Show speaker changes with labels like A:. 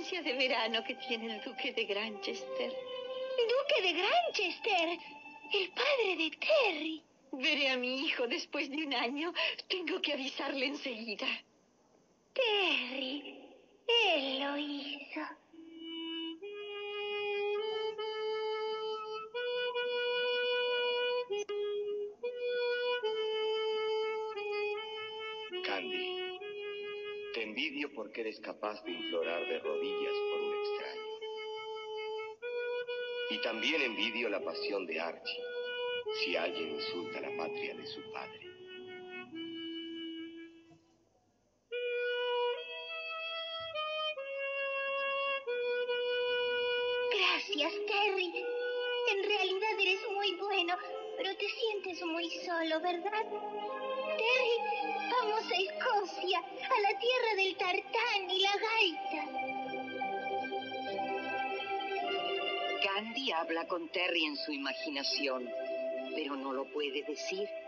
A: estancia de verano que tiene el duque de Granchester.
B: ¿Duque de Granchester? El padre de Terry.
A: Veré a mi hijo después de 1 año. Tengo que avisarle enseguida.
B: Terry, él lo hizo.
C: Candy, te envidio porque eres capaz de implorar de rodillas por un extraño. Y también envidio la pasión de Archie, si alguien insulta la patria de su padre.
B: Gracias, Terry. En realidad eres muy bueno, pero te sientes muy solo, ¿verdad? Terry, vamos a Escocia, a la tierra del tartán y la gaita.
D: Candy habla con Terry en su imaginación, pero no lo puede decir.